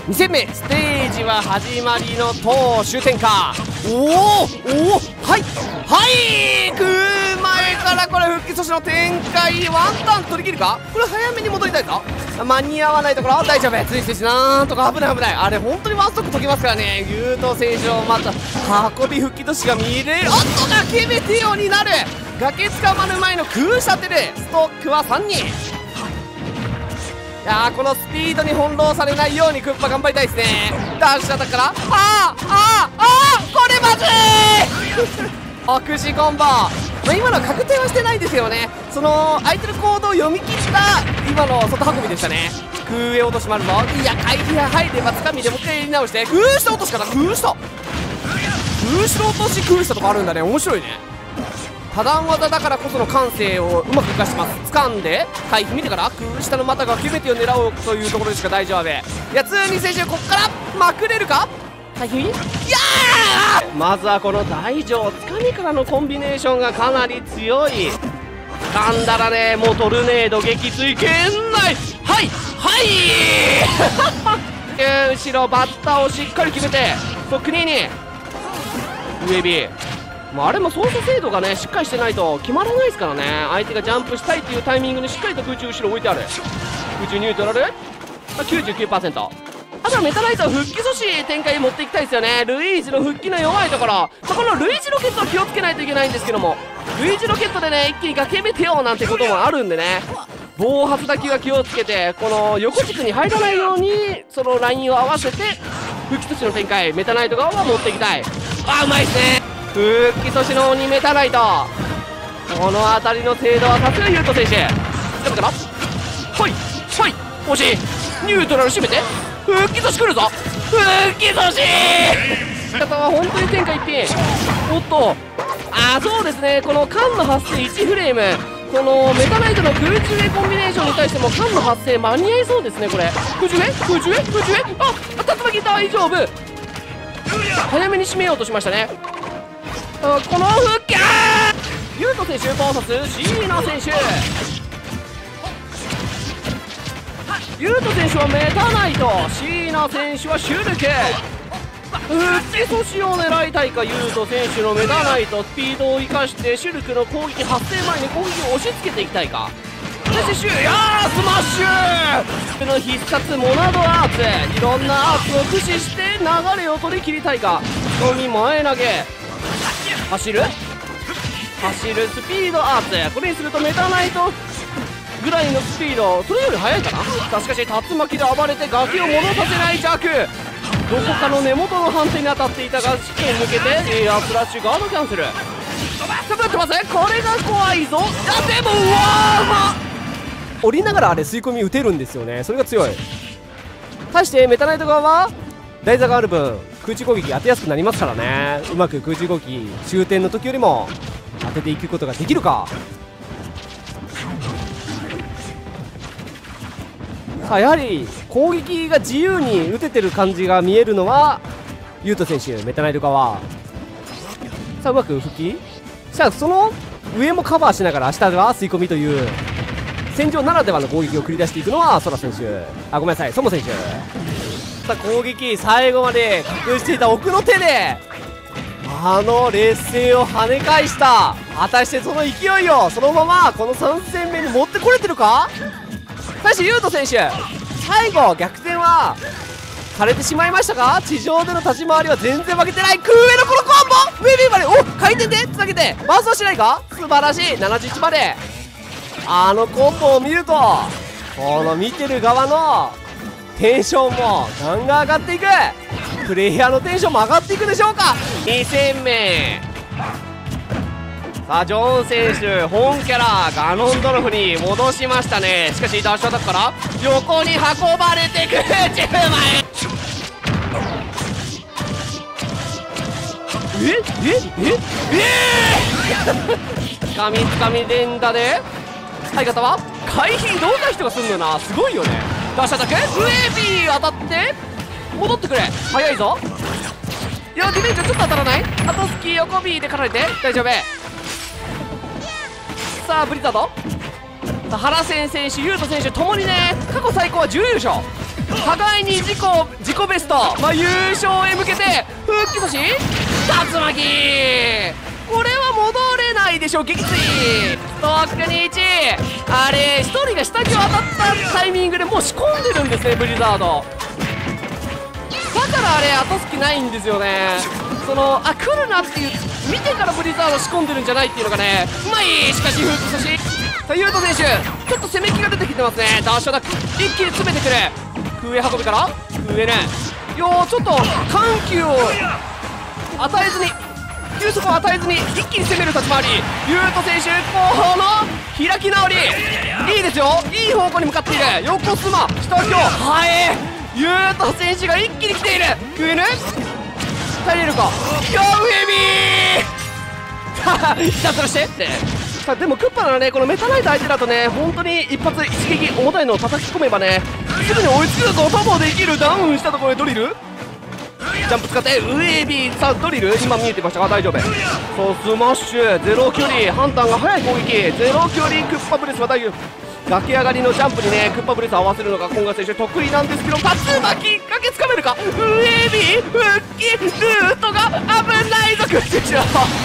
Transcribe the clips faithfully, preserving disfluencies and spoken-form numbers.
に戦目ステージは始まりのと終点か。おおおお、はいはい食う前からこれ復帰阻止の展開、ワンタン取り切るか。これ早めに戻りたいか。間に合わないところ大丈夫。つい選手なんとか危ない危ない。あれ本当にワンストック解けますからね。優斗選手のまた運び復帰阻止が見れる。おっと崖メテオになる。崖つかまる前の空射テルストックはさんにん。いやーこのスピードに翻弄されないようにクッパ頑張りたいですね。ダッシュアタックからあーあーあーこれまずい悪視コンボ、まあ、今のは確定はしてないですけどね、その相手の行動を読み切った今の外運びでしたね。空上落としもあるぞ。いや回避が入ればつかみでもう一回やり直して空下落としかな。空下空下落とし空下とかあるんだね。面白いね。多段技だからこその感性をうまく生かしてます。掴んで回避見てから空下の股が決めてを狙おうというところでしか大丈夫。いやツーに選手こっからまくれるか。回避いやーまずはこの大丈つかみからのコンビネーションがかなり強い。掴んだらねもうトルネード撃墜圏内。はいはい後ろバッターをしっかり決めてそっくりに上 B、まあ、あれも操作精度がねしっかりしてないと決まらないですからね。相手がジャンプしたいっていうタイミングにしっかりと空中後ろ置いてある。空中ニュートラル きゅうじゅうきゅうパーセント。 あとはメタナイトは復帰阻止展開に持っていきたいですよね。ルイージの復帰の弱いところ、まあ、このルイージロケットは気をつけないといけないんですけども、ルイージロケットでね一気に崖めてよなんてこともあるんでね、暴発だけは気をつけてこの横軸に入らないようにそのラインを合わせて復帰阻止の展開メタナイト側は持っていきたい。あーうまいですね。復帰阻止の鬼メタナイト、この辺りの精度はさすが優斗選手。だからほいほい惜しい。ニュートラル締めて復帰阻止来るぞ。復帰阻止方は本当に天下一品。おっとあーそうですね、この間の発生いちフレーム、このメタナイトの空中へコンビネーションに対しても間の発生間に合いそうですね。これ空中へ空中へ空中へああ竜巻大丈夫。早めに締めようとしましたね。あこの復帰優斗選手 ブイエス 椎名選手。優斗選手はメタナイト、椎名選手はシュルク。復帰阻止を狙いたいか。優斗選手のメタナイトスピードを生かしてシュルクの攻撃発生前に攻撃を押し付けていきたいか。そしてシュいやースマッシュこの必殺モナドアーツ、いろんなアーツを駆使して流れを取り切りたいか。込み前投げ走る走るスピードアーツ、これにするとメタナイトぐらいのスピード、それより速いかな。さあしかし竜巻で暴れて崖を戻させない弱、どこかの根元の判定に当たっていたが試験抜けてエアスラッシュガードキャンセル。ちょっと待ってます、これが怖いぞ。あでもうわーうまっ、降りながらあれ吸い込み打てるんですよね。それが強い。対してメタナイト側は台座がある分空中攻撃当てやすくなりますからね。うまく空中攻撃終点の時よりも当てていくことができるか。さあやはり攻撃が自由に打ててる感じが見えるのは優斗選手メタナイト側。さあうまく復帰さあその上もカバーしながら下では吸い込みという戦場ならではの攻撃を繰り出していくのはソラ選手、あごめんなさいソモ選手。さあ攻撃最後まで隠していた奥の手であの劣勢を跳ね返した。果たしてその勢いをそのままこのさん戦目に持ってこれてるか。対して優斗選手最後逆転はされてしまいましたが、地上での立ち回りは全然負けてない。空上のこのコンボウェビーまでお回転でつなげてバーストしないか。素晴らしいななじゅういちまで。あのコンボを見るとこの見てる側のテンションもガンガン上がっていく。プレイヤーのテンションも上がっていくでしょうか。に戦目さあジョン選手本キャラガノンドルフに戻しましたね。しかしダッシュアタックから横に運ばれてくじゅうまいええええつかみつかみ連打で相方は回避どんな人がすんのよな。すごいよね。ダッシュアタックウェービー当たって戻ってくれ早いぞ。いやディメンジョちょっと当たらない。あとスキー横 B でかられて大丈夫。さあブリザードさあ原先選手優斗選手ともにね過去最高は準優勝。 互いに自己自己ベスト、まあ、優勝へ向けて復帰阻止竜巻、これは戻れないでしょう。撃墜ストックにいち、あれひとりが下着を当たったタイミングでもう仕込んでるんですね、ブリザード。だからあれ後隙ないんですよね。そのあ来るなっていう見てからブリザード仕込んでるんじゃないっていうのがね、うまい。しかしフープ阻止。さあユート選手ちょっと攻め気が出てきてますね。ダッシュアタック一気に詰めてくる。空へ運びから空へね、よーちょっと緩急を与えずに休息を与えずに一気に攻める立ち回り。ユート選手この開き直りいいですよ、いい方向に向かっている。横スマ下今日はえユート選手が一気に来ている。クエヌ耐えれるか。よウェビーひたすらしてってさあでもクッパならね、このメタナイト相手だとね、本当に一発一撃重たいのを叩き込めばね、すぐに追いつくこともできる。ダウンしたところでドリルジャンプ使ってウェービー。さあドリル今見えてましたが大丈夫。そうスマッシュゼロ距離、ハンターが速い攻撃ゼロ距離。クッパブレスは大丈夫。崖上がりのジャンプにねクッパブレス合わせるのが今賀選手得意なんですけど、竜巻駆けつかめるか。ウェービー復帰ルートが危ないぞ。空中賞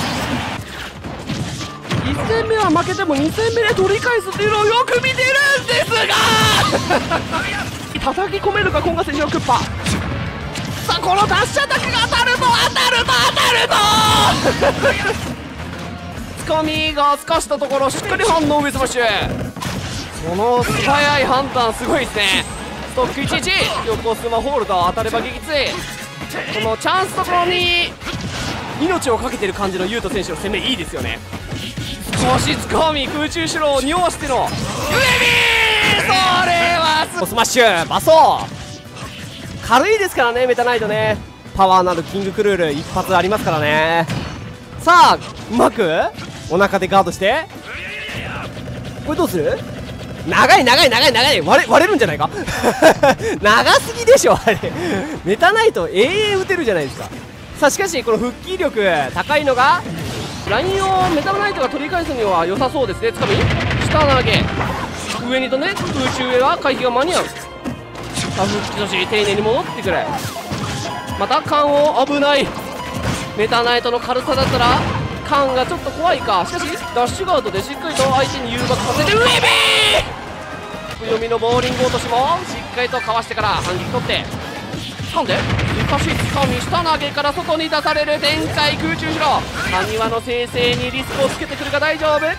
いち戦目は負けてもに戦目で取り返すっていうのをよく見てるんですが叩き込めるか今賀選手のクッパ。さあこのダッシュアタックが当たると当たると当たるとつかみがすかしたところしっかり反応上スマッシュ。この素早い判断すごいですね。ストックいちいち横スマホールド当たれば撃墜。このチャンスところに命をかけてる感じのユート選手の攻めいいですよね。少しつかみ空中シロを匂わしてのウェビー、それはスマッシュバソー軽いですからね。メタナイトねパワーなるキングクルール一発ありますからね。さあうまくお腹でガードしてこれどうする。長い長い長い長い割れ割れるんじゃないか長すぎでしょあれメタナイト永遠打てるじゃないですか。さあしかしこの復帰力高いのがラインをメタナイトが取り返すには良さそうですね。つかみ下投げ上にとね空中上は回避が間に合う。さあ復帰阻止丁寧に戻ってくる。また缶を危ない。メタナイトの軽さだったら缶がちょっと怖いか。しかしダッシュガードでしっかりと相手に誘爆させてウェビー読みのボーリング落としもしっかりとかわしてから反撃取って掴んでしかしつかみ下投げから外に出される展開。空中しろ埴輪の生成にリスクをつけてくるが大丈夫。い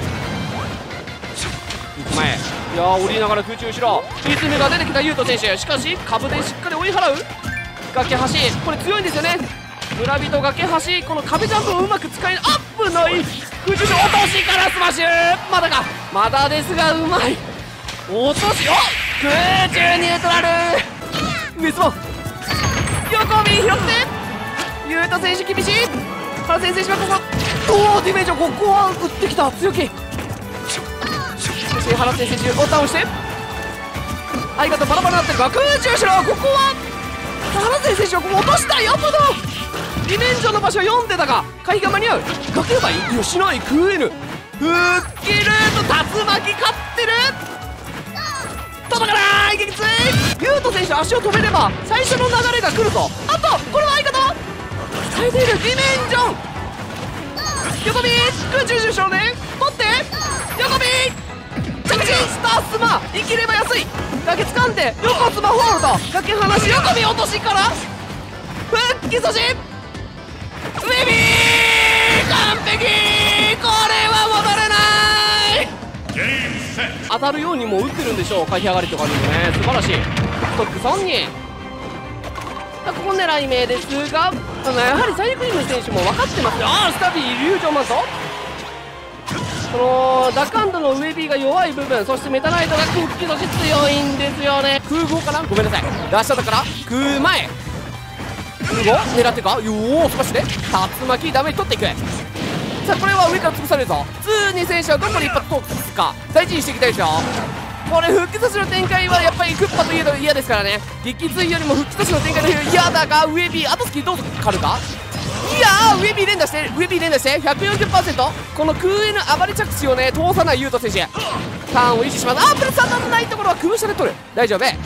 く前いやー降りながら空中しろリズムが出てきたユート選手。しかし株でしっかり追い払う。崖橋これ強いんですよね。村人崖橋この壁ジャンプをうまく使いアップのいい空中し落としからスマッシュ。まだかまだですがうまい落とし。お空中ニュートラル上スマ横見拾ってユート選手厳しい。原先生はここおおディメージをここは打ってきた強気。そして原先生をダウンして相方バラバラになってるが空中しろ。ここは原先生をここ落としたよ。ほどディメンジョンの場所を読んでたが回避が間に合う。崖ばいよしない食えぬ復帰ルート竜巻勝ってる。届かない撃墜。ユート選手足を止めれば最初の流れが来るぞ。あとこれは相方耐えているディメンジョン横ビー空中重傷ね取って横ビー着地スタースマ生きれば安い崖掴んで横スマホールド崖離し横ビー落としから復帰阻止ウェビー完璧。これは戻れない。当たるようにも打ってるんでしょう。回避上がりとかにもね素晴らしい。ストックさんにんここ狙い目ですがあのやはりサイクリム選手も分かってますよ。ああスタビーイリュージョンマントこのダックハンドのウェビーが弱い部分そしてメタナイトが復帰阻止強いんですよね。空砲かなごめんなさいダッシュだから空前空砲狙ってかよースマッシュで竜巻ダメージ取っていく。さあこれは上から潰されるぞ。普通に選手はどこに一発通すか大事にしていきたいですよ。これ復帰阻止の展開はやっぱりクッパといえど嫌ですからね。撃墜よりも復帰阻止の展開の方が嫌だがウェビー後スキーどうかるか。いやーウェビー連打してウェビー連打して ひゃくよんじゅっパーセント この空への暴れ着地をね通さないユート選手ターンを維持します。あープレス当たらないところは空車で取る大丈夫。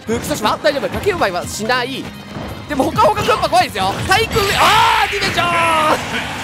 風紀阻止は大丈夫、竹奪いはしない。でもほかほかクンパ怖いですよ。対空上、あーディメンション